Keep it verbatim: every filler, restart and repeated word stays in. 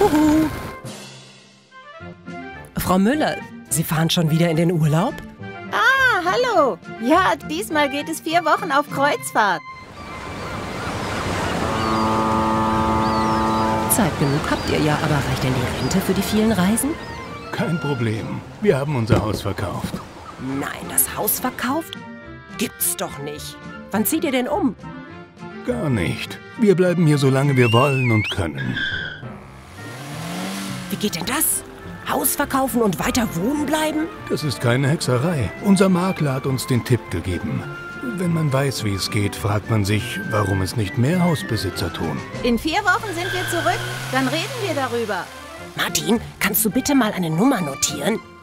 Uhu. Frau Müller, Sie fahren schon wieder in den Urlaub? Ah, hallo. Ja, diesmal geht es vier Wochen auf Kreuzfahrt. Zeit genug habt ihr ja, aber reicht denn die Rente für die vielen Reisen? Kein Problem. Wir haben unser Haus verkauft. Nein, das Haus verkauft? Gibt's doch nicht. Wann zieht ihr denn um? Gar nicht. Wir bleiben hier so lange wir wollen und können. Wie geht denn das? Haus verkaufen und weiter wohnen bleiben? Das ist keine Hexerei. Unser Makler hat uns den Tipp gegeben. Wenn man weiß, wie es geht, fragt man sich, warum es nicht mehr Hausbesitzer tun. In vier Wochen sind wir zurück. Dann reden wir darüber. Martin, kannst du bitte mal eine Nummer notieren?